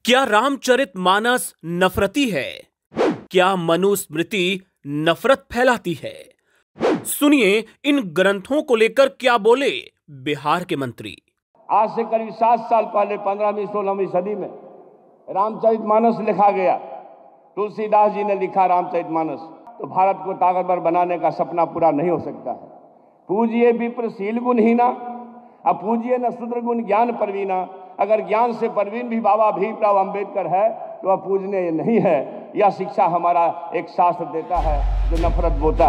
क्या रामचरितमानस नफरती है? क्या मनुस्मृति नफरत फैलाती है? सुनिए इन ग्रंथों को लेकर क्या बोले बिहार के मंत्री। आज से करीब 7 साल पहले 15वीं 16वीं सदी में रामचरितमानस लिखा गया। तुलसीदास जी ने लिखा रामचरितमानस। तो भारत को ताकतवर बनाने का सपना पूरा नहीं हो सकता है। पूजिए विप्रशील गुणहीना, अपूजिए न शूद्र गुण ज्ञान परवीना। अगर ज्ञान से परवीन भी बाबा भीमराव अंबेडकर है तो वह पूजने नहीं है। यह शिक्षा हमारा एक शास्त्र देता है जो नफरत बोता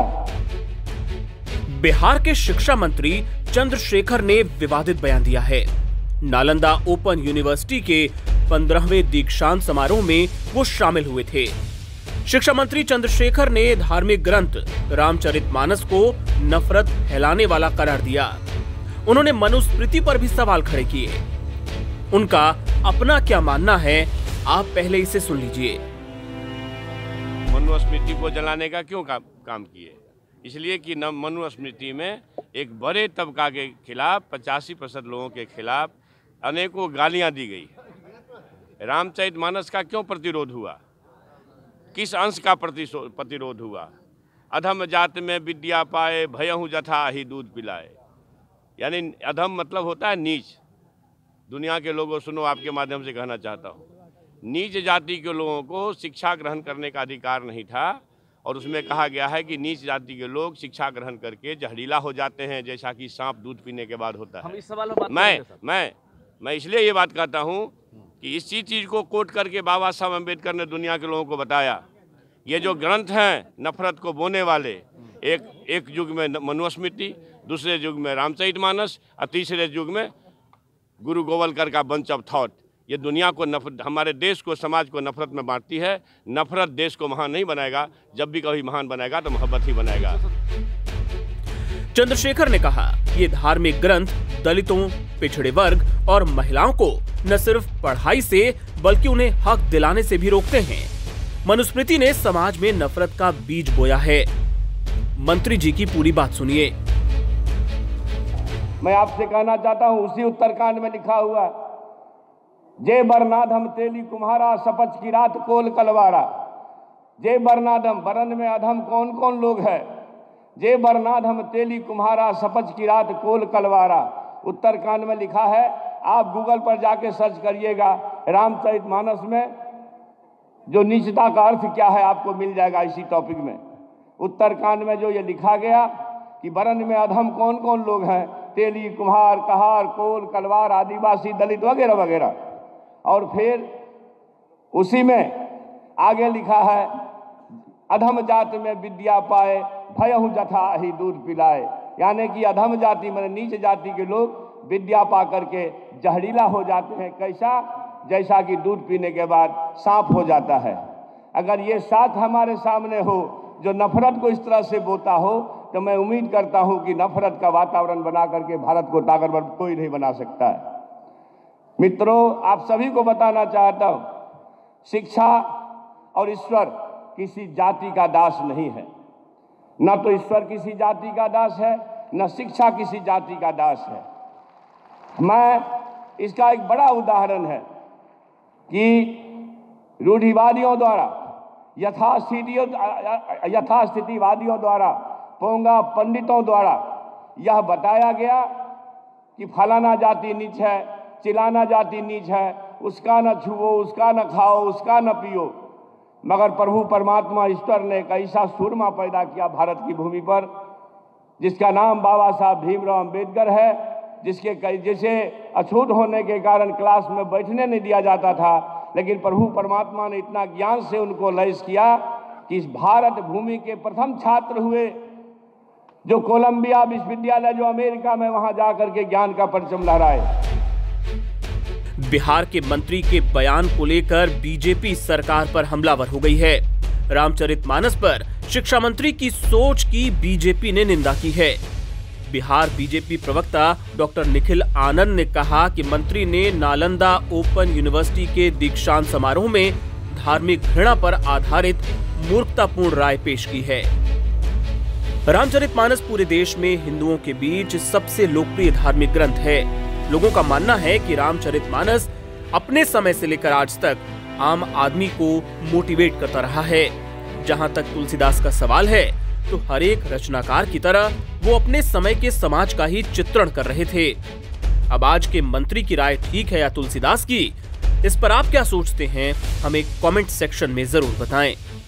है। बिहार के शिक्षा मंत्री चंद्रशेखर ने विवादित बयान दिया है। नालंदा ओपन यूनिवर्सिटी के 15वें दीक्षांत समारोह में वो शामिल हुए थे। शिक्षा मंत्री चंद्रशेखर ने धार्मिक ग्रंथ रामचरितमानस को नफरत फैलाने वाला करार दिया। उन्होंने मनुस्मृति पर भी सवाल खड़े किए। उनका अपना क्या मानना है, आप पहले इसे सुन लीजिए। मनुस्मृति को जलाने का क्यों काम किए? इसलिए कि मनुस्मृति में एक बड़े तबका के खिलाफ 85% लोगों के खिलाफ अनेकों गालियां दी गई। रामचरितमानस का क्यों प्रतिरोध हुआ? किस अंश का प्रतिरोध हुआ? अधम जात में विद्या पाए, भयहु जथा ही दूध पिलाए। यानी अधम मतलब होता है नीच। दुनिया के लोगों सुनो, आपके माध्यम से कहना चाहता हूँ, नीच जाति के लोगों को शिक्षा ग्रहण करने का अधिकार नहीं था। और उसमें कहा गया है कि नीच जाति के लोग शिक्षा ग्रहण करके जहरीला हो जाते हैं, जैसा कि सांप दूध पीने के बाद होता है। हम इस सवाल में मैं इसलिए ये बात कहता हूँ कि इसी चीज़ को कोट करके बाबा साहब अम्बेडकर ने दुनिया के लोगों को बताया। ये जो ग्रंथ हैं नफरत को बोने वाले, एक युग में मनुस्मृति, दूसरे युग में रामचरितमानस और तीसरे युग में गुरु गोवलकर का बंच ऑफ थॉट, ये दुनिया को हमारे देश को, समाज को नफरत में बांटती है। नफरत देश को महान नहीं बनाएगा। जब भी कभी महान बनाएगा तो मोहब्बत ही बनाएगा। चंद्रशेखर ने कहा, ये धार्मिक ग्रंथ दलितों, पिछड़े वर्ग और महिलाओं को न सिर्फ पढ़ाई से बल्कि उन्हें हक दिलाने से भी रोकते हैं। मनुस्मृति ने समाज में नफरत का बीज बोया है। मंत्री जी की पूरी बात सुनिए। मैं आपसे कहना चाहता हूं, उसी उत्तरकांड में लिखा हुआ, जय बरनाधम तेली कुम्हारा, सपच की रात कोल कलवारा। जय बरनाधम, बरन में अधम कौन कौन लोग है? जय बरनाधम तेली कुम्हारा, सपच की रात कोल कलवारा। उत्तरकांड में लिखा है। आप गूगल पर जाके सर्च करिएगा, रामचरितमानस में जो नीचता का अर्थ क्या है आपको मिल जाएगा इसी टॉपिक में। उत्तरकांड में जो ये लिखा गया कि बरन में अधम कौन कौन लोग हैं, तेली, कुम्हार, कहार, कोल, कलवार, आदिवासी, दलित वगैरह वगैरह। और फिर उसी में आगे लिखा है, अधम जाति में विद्या पाए, भयहु जथा ही दूध पिलाए। यानी कि अधम जाति में नीच जाति के लोग विद्या पा करके जहरीला हो जाते हैं। कैसा? जैसा कि दूध पीने के बाद सांप हो जाता है। अगर ये साथ हमारे सामने हो जो नफरत को इस तरह से बोता हो, तो मैं उम्मीद करता हूं कि नफरत का वातावरण बना करके भारत को ताकतवर कोई नहीं बना सकता है। मित्रों, आप सभी को बताना चाहता हूं, शिक्षा और ईश्वर किसी जाति का दास नहीं है। न तो ईश्वर किसी जाति का दास है, न शिक्षा किसी जाति का दास है। मैं इसका एक बड़ा उदाहरण है कि रूढ़िवादियों द्वारा, यथास्थितिवादियों द्वारा, पोंगा पंडितों द्वारा यह बताया गया कि फलाना जाति नीच है, चिलाना जाति नीच है, उसका न छुओ, उसका न खाओ, उसका न पियो। मगर प्रभु परमात्मा ईश्वर ने एक ऐसा सूरमा पैदा किया भारत की भूमि पर, जिसका नाम बाबा साहब भीमराव अंबेडकर है, जिसे अछूत होने के कारण क्लास में बैठने नहीं दिया जाता था। लेकिन प्रभु परमात्मा ने इतना ज्ञान से उनको लैस किया कि इस भारत भूमि के प्रथम छात्र हुए, जो कोलंबिया विश्वविद्यालय जो अमेरिका में, वहां जाकर के ज्ञान का परचम लहराए। बिहार के मंत्री के बयान को लेकर बीजेपी सरकार पर हमलावर हो गई है। रामचरितमानस पर शिक्षा मंत्री की सोच की बीजेपी ने निंदा की है। बिहार बीजेपी प्रवक्ता डॉक्टर निखिल आनंद ने कहा कि मंत्री ने नालंदा ओपन यूनिवर्सिटी के दीक्षांत समारोह में धार्मिक घृणा पर आधारित मूर्खतापूर्ण राय पेश की है। रामचरितमानस पूरे देश में हिंदुओं के बीच सबसे लोकप्रिय धार्मिक ग्रंथ है। लोगों का मानना है कि रामचरितमानस अपने समय से लेकर आज तक आम आदमी को मोटिवेट करता रहा है। जहां तक तुलसीदास का सवाल है तो हर एक रचनाकार की तरह वो अपने समय के समाज का ही चित्रण कर रहे थे। अब आज के मंत्री की राय ठीक है या तुलसीदास की, इस पर आप क्या सोचते हैं हमें कमेंट सेक्शन में जरूर बताएं।